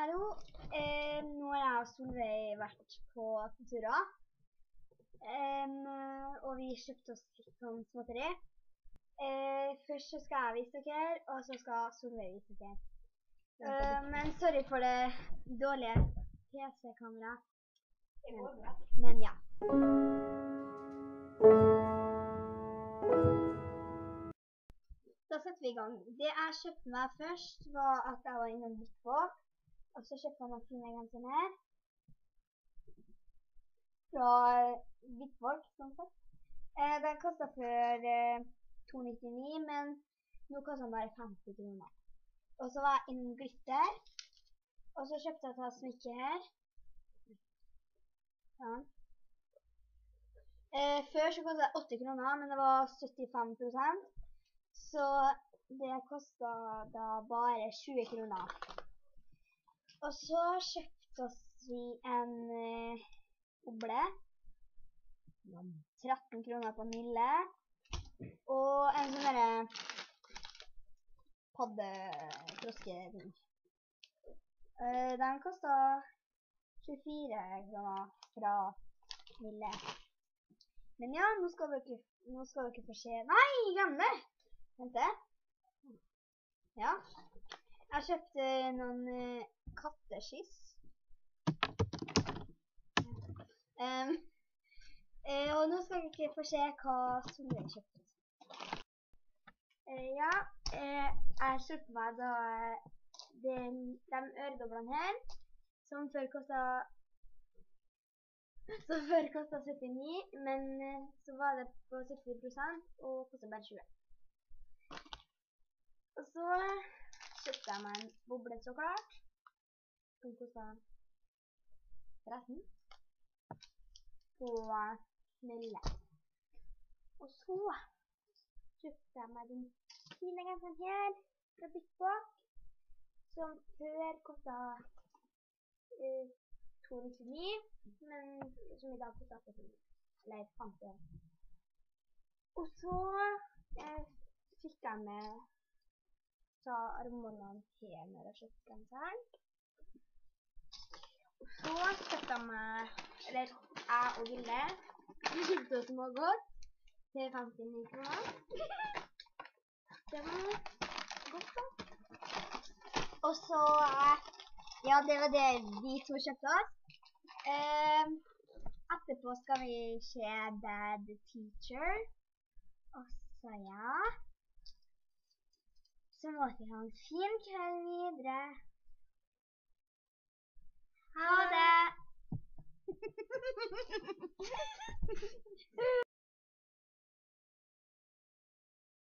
Hallo, nå har jeg og Solveig vært på Futura, og vi kjøpte oss litt sånn småtteri. Først så skal jeg vise dere, og så skal Solveig vise dere. Men sorry for det dårlige PC-kamera. Men ja. Da setter vi i gang. Det jeg kjøpte meg først var at jeg var innom Bitbox, og så kjøpte jeg noen fine gensere her. Fra Bitbox, sånn sett. Den kostet før 2,99, men nå koster den bare 50 kroner. Og så var jeg innom Glitter, og så kjøpte jeg et smykke her. Sånn. Før så kostet det 80 kroner, men det var 75%. Så det kostet da bare 20 kroner. Og så kjøpte vi en boble. 13 kroner på Nille. Og en sånn der paddefrosketing. Den kostet 24 kroner fra Nille. Men ja, nå skal dere få se. Nei, glem det! Vent det. Ja. Jeg kjøpte noen katteskiss. Og nå skal dere få se hva Solveig kjøpte. Ja, jeg kjøpte meg da de øredoblene her, som før kostet 79, men så var det på 70% og kostet bare 20. Og så kjøpte jeg meg en boble så klart, som kostet 13 på Nille. Og så kjøpte jeg meg den fine genseren her fra Bitbox, som før kostet 2,99, men som i dag kostet 50. Og så fikk jeg med ta armbåndene her når jeg kjøpte genseren. Så kjøpte jeg meg, eller jeg og Ville, vi kjøpte oss smågodt til 59 kroner. Det var godt da. Og så, ja, det var det vi to kjøpte oss. Etterpå skal vi se Bad Teacher. Og så ja. Så må vi ha en fin kveld videre.